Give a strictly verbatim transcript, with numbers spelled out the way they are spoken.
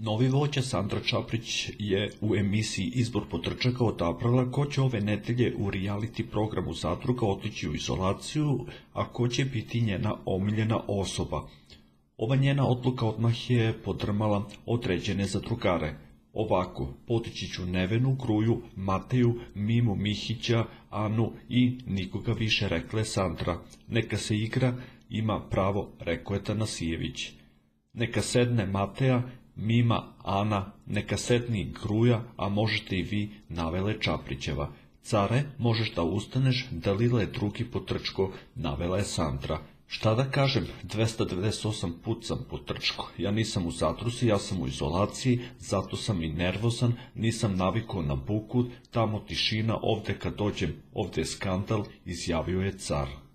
Novi vođa Sandra Čaprić je u emisiji Izbor potrčaka odabrala ko će ove nedelje u reality programu Zadruga otići u izolaciju, a ko će biti njena omiljena osoba. Ova njena odluka odmah je podrmala određene zadrugare. Ovako, potići ću Nevenu, Gruju, Mateju, Mimu Mihića, Anu i nikoga više, rekla je Sandra. Neka se igra, ima pravo, rekao je Tanasijević. Neka sedne Mateja, Mima, Ana, neka sedni Gruja, a možete i vi, navele Čaprićeva. Care, možeš da ustaneš, Dalila je drugi potrčko, navela je Sandra. Šta da kažem, dvesta devedeset osam put sam potrčko, ja nisam u zadruzi, ja sam u izolaciji, zato sam i nervozan, nisam navikao na buku, tamo tišina, ovde kad dođem, ovde je skandal, izjavio je Car.